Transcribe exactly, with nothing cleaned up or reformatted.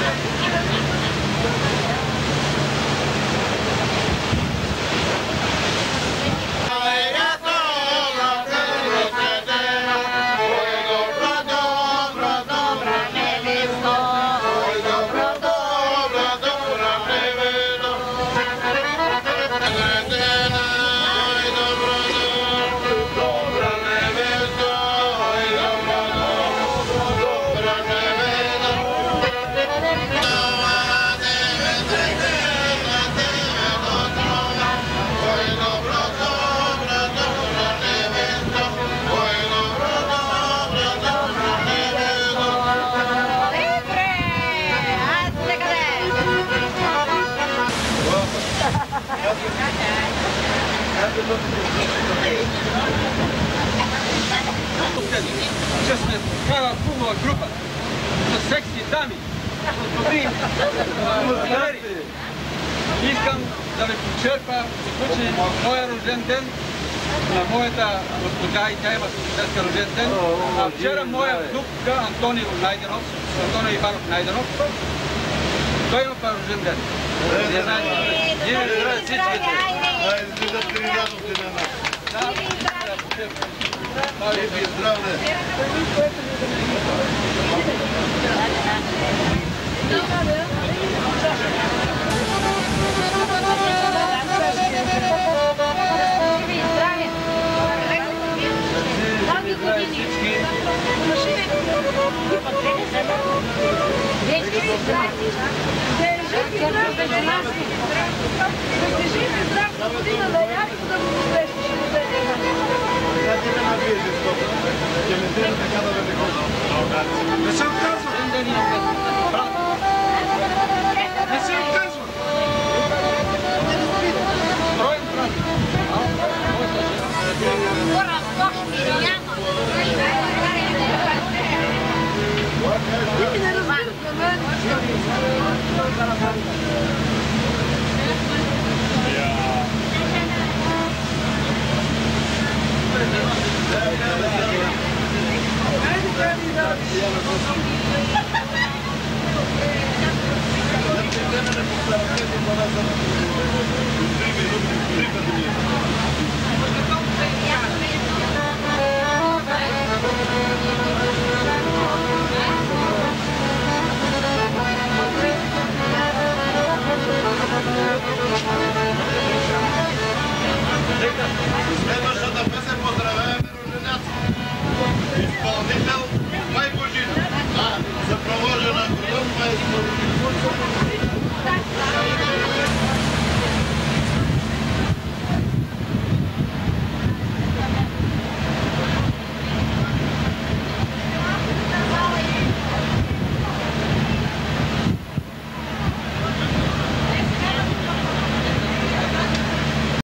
Че сме такава хубава група с секси дами, с добри атмосфери. Искам да ви почерпа в случай моя рожден ден на моята госпожа и тя има днеска рожден ден. А вчера моя внук Антони Найденов, Антони Иванов Найденов, той има рожден ден. Не знаете, ние ви здраве всичките. Айде да тринадов деня на. Да, Айде ви здраве. Не се отказва! Не се отказва! Троен брат! Thank you.